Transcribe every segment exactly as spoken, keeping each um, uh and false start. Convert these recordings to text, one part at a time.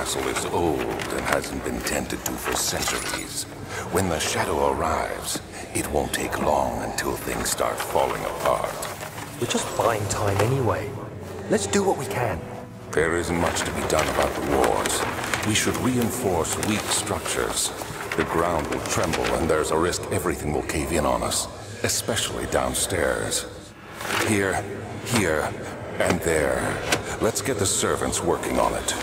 castle is old and hasn't been tended to for centuries. When the shadow arrives, it won't take long until things start falling apart. We're just buying time anyway. Let's do what we can. There isn't much to be done about the wars. We should reinforce weak structures. The ground will tremble and there's a risk everything will cave in on us, especially downstairs. Here, here, and there. Let's get the servants working on it.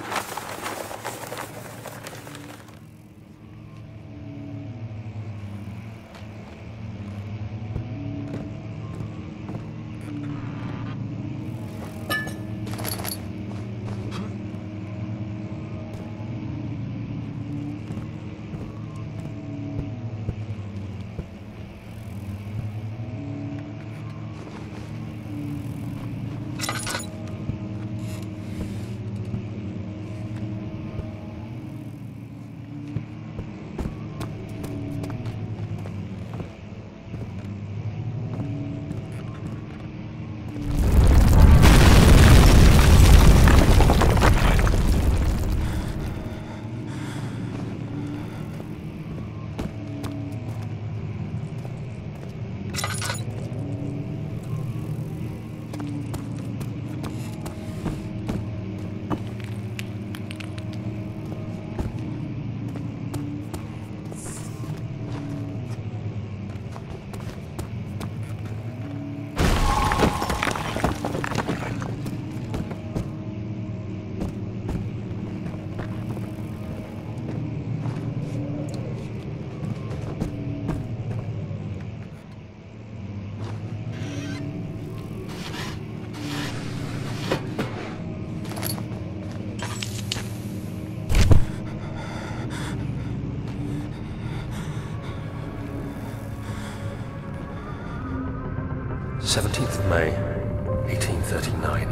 seventeenth of May, eighteen thirty-nine.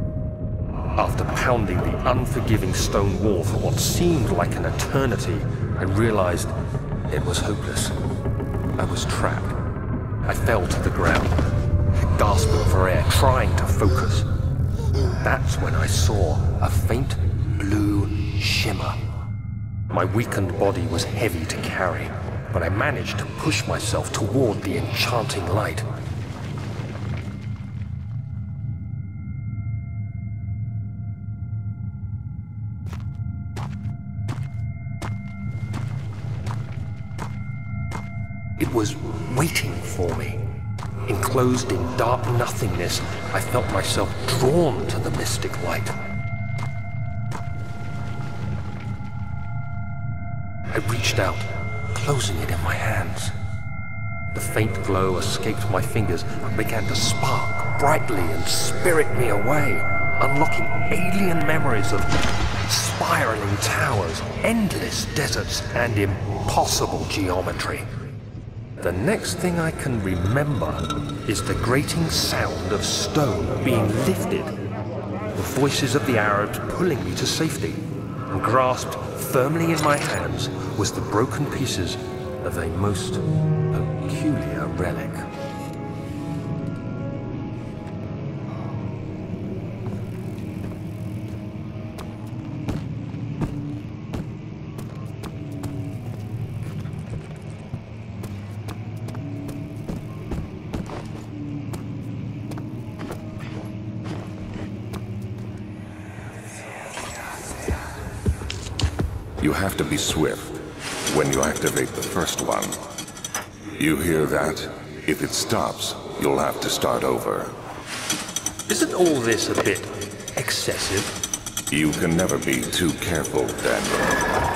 After pounding the unforgiving stone wall for what seemed like an eternity, I realized it was hopeless. I was trapped. I fell to the ground, gasping for air, trying to focus. That's when I saw a faint blue shimmer. My weakened body was heavy to carry, but I managed to push myself toward the enchanting light. It was waiting for me. Enclosed in dark nothingness, I felt myself drawn to the mystic light. I reached out, closing it in my hands. The faint glow escaped my fingers and began to spark brightly and spirit me away, unlocking alien memories of spiraling towers, endless deserts, and impossible geometry. The next thing I can remember is the grating sound of stone being lifted, the voices of the Arabs pulling me to safety, and grasped firmly in my hands was the broken pieces of a most peculiar relic. You have to be swift when you activate the first one. You hear that? If it stops, you'll have to start over. Isn't all this a bit excessive? You can never be too careful, Daniel.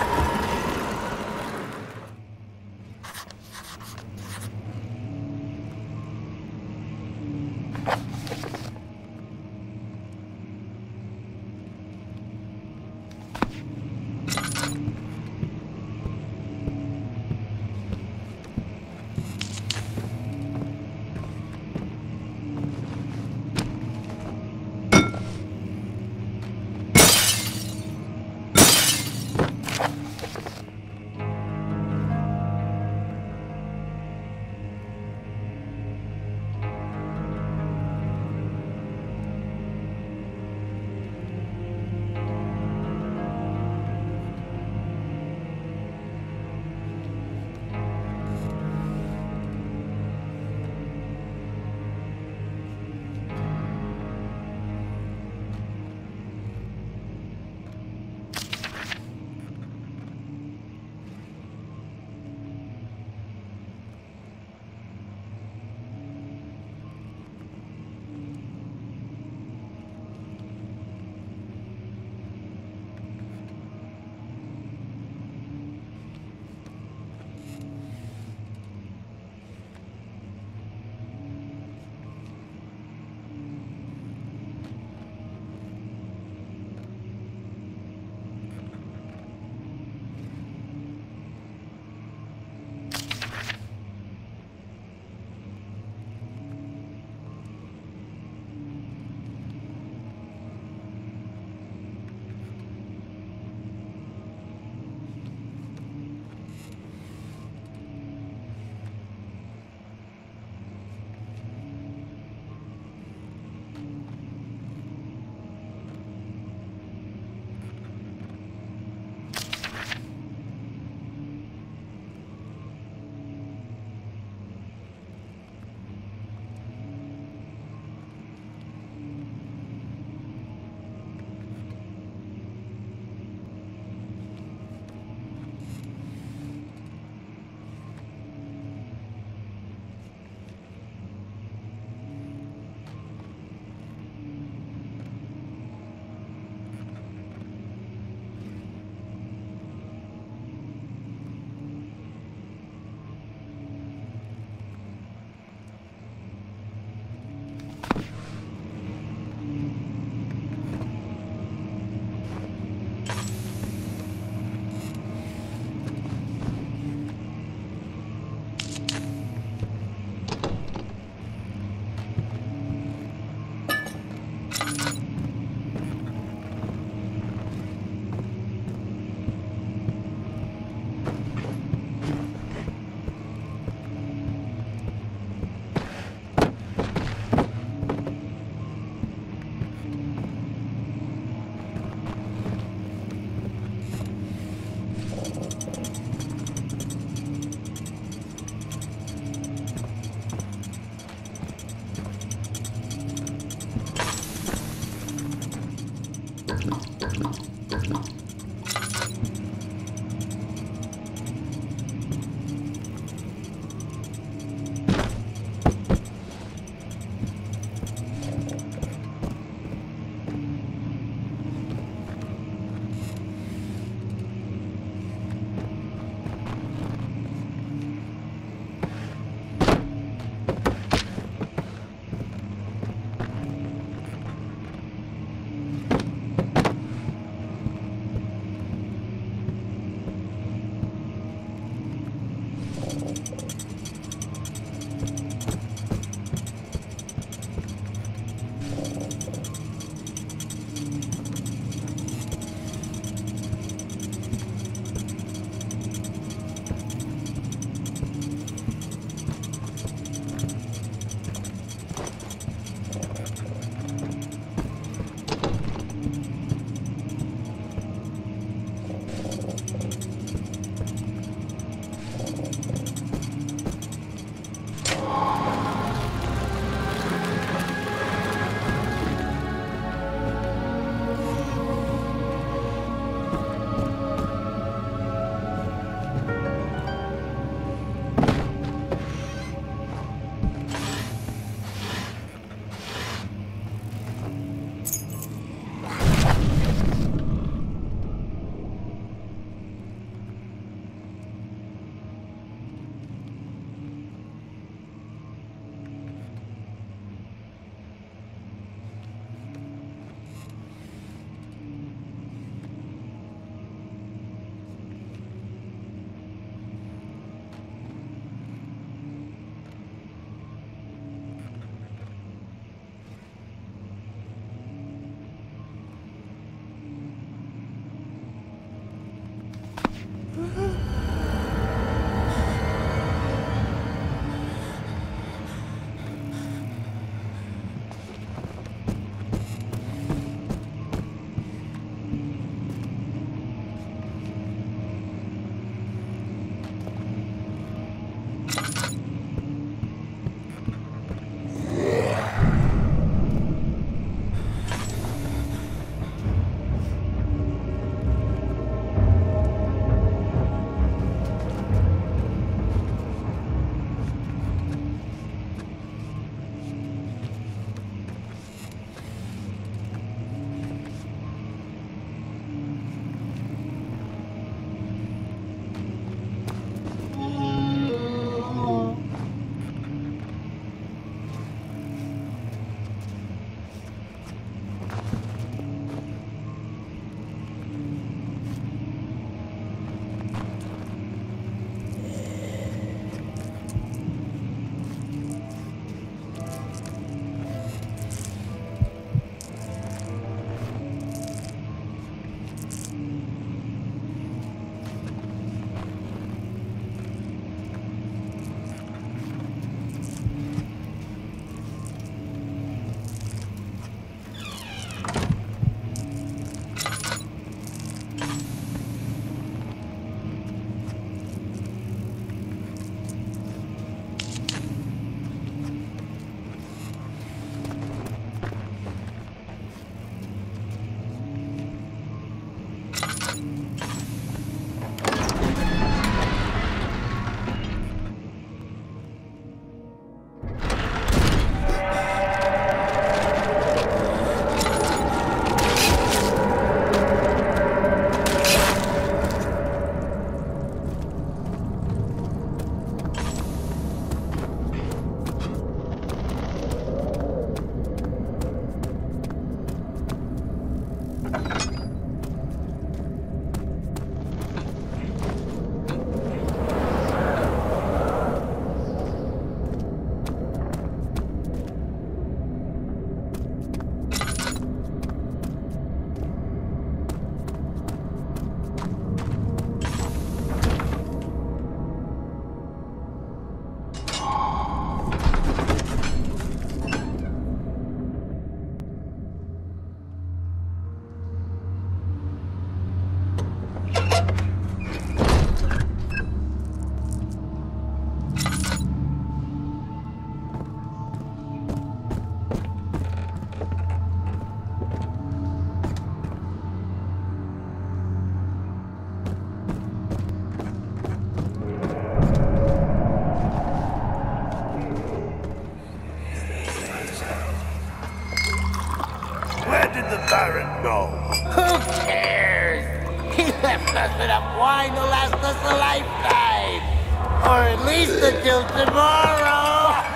the Baron go? Who cares? He left us enough wine to last us a lifetime. Or at least until tomorrow.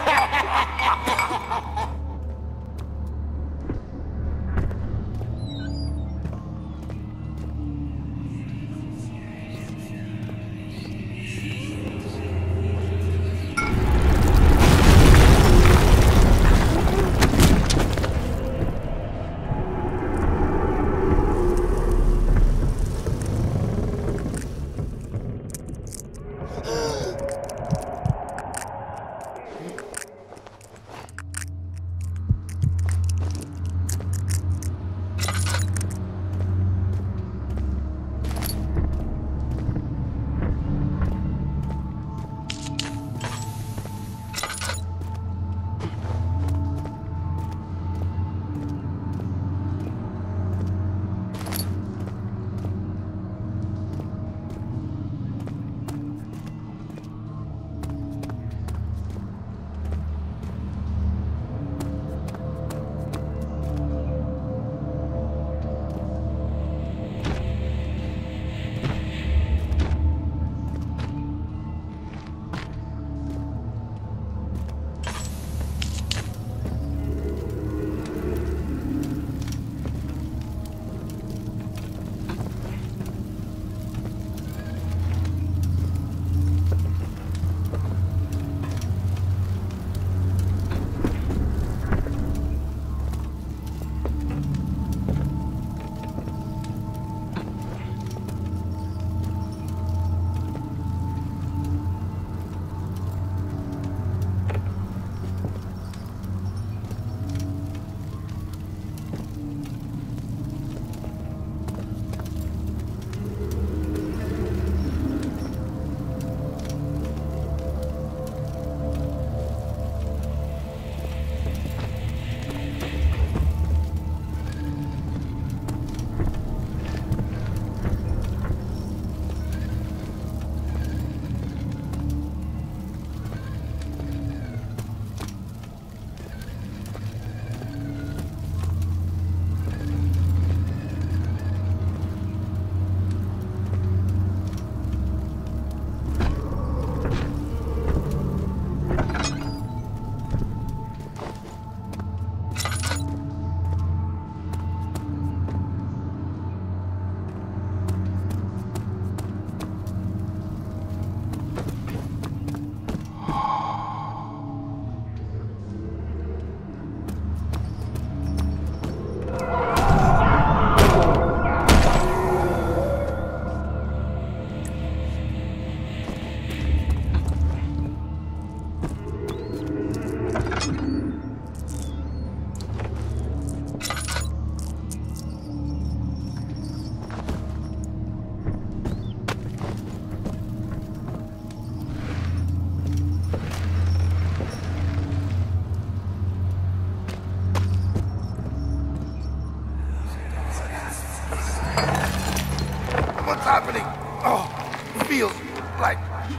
What's happening? Oh, it feels like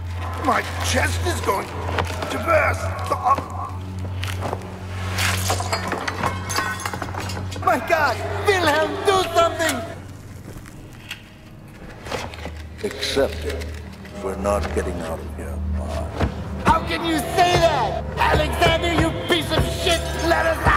my chest is going to burst. Oh. My God! Wilhelm, do something! Accept it. We're not getting out of here alive. How can you say that? Alexander, you piece of shit! Let us out!